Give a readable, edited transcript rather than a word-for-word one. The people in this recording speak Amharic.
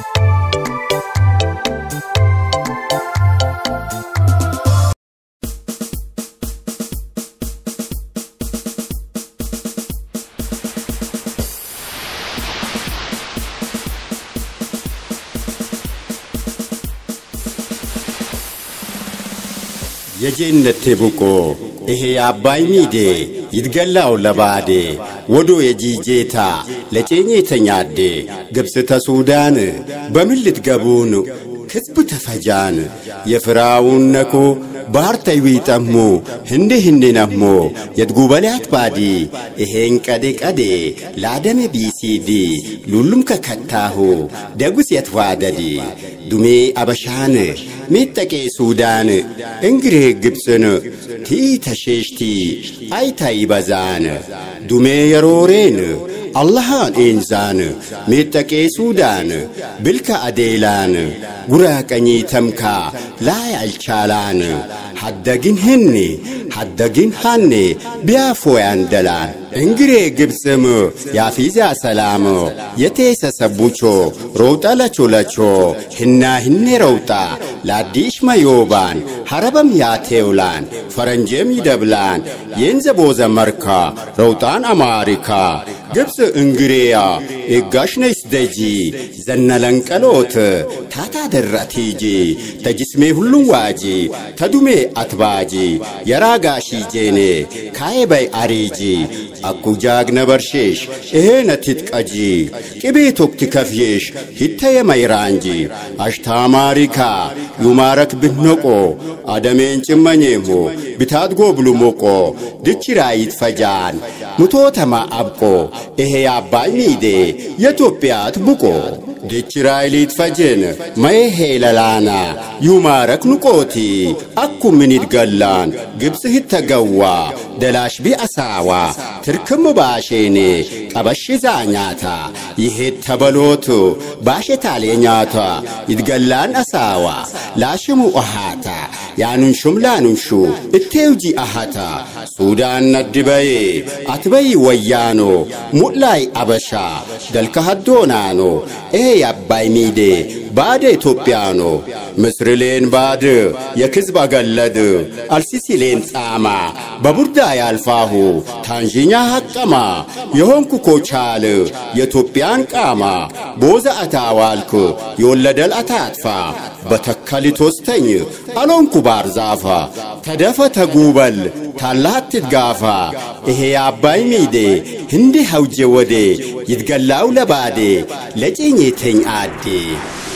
የጀነት ተቡቆ ይሄ አባይ ሚዴ ይትገላው ለባዴ ወዶ የጂጄታ ለጨኝተኛዴ ግብጽ ተሱዳን በሚልት ገቡን ህዝብ ተፈጃን የፍራውን ነኮ ባርታይዊ ጠሙ ህንዴ ነሞ የድጉበላት ባዲ ይሄን ቀዴ ላደም ቢሲዲ ሉሉም ከከታሁ ደጉስ የትዋደዲ ዱሜ አበሻን ሚጠቄ ሱዳን እንግሬ ግብጽን ቲ ተሸሽቲ አይታይ በዛን ዱሜ የሮሬን اللهان إنسان ميتكي سودان بالكا أديلان غراكني تمكا لا يالشالان حدقين هني بيافو يندلان انجري جبسم يا فيزا سلامو يتيس سبوچو روتا لچو هني روتا لا ديش ما يوبان حربم ياتيولان فرنجم يدبلان ينزبوز مركا روتان أماريكا جبس انجريا إيقاش نيسدجي زنلن كالوت تاتا دراتيجي تجسمي هلو واجي تدومي أتباجي يراغاشي جيني كايباي أريجي أكو جاغ نبرشيش إهينا تتكاجي كبيتوك تكفيش هتايا ميرانجي أشتا ماريكا يمارك بنوكو آدمين چمانيمو بتادگو بلوموكو دچي رايت فجان متوتا ما أبكو إهي أباي ميدي يتوبيات بوكو دچي رايليت فجن ما إهي للانا يمارك نوكوتي أكو منيت غلان جبس هتاقوا دلاش بي أساوا تركم باشيني أبشي زانياتا يهيت تبلوتو باشي تالينياتا يتغلان أساوا لاشمو أحاتا يانونشم لانونشو التوجي أحاتا سودان ندباي أتباي ويانو مؤلاي أبشا دلك هدونانو إيه أباي ميدي بعد توبيانو مصر لين بعد يكذب أقلد السيسي لين ساما ببردا يالفاهو تانجينيا حقما يهونكو كوچال يتوبيان كاما بوزا أتاوالكو يولد الأتاتفا بتكالي توستني ألونكو بارزافا تدفا تقوبل تالات تتقافا إيه أباي ميدي هندي هوجي ودي يتقلاو لبادي لجيني تين آدي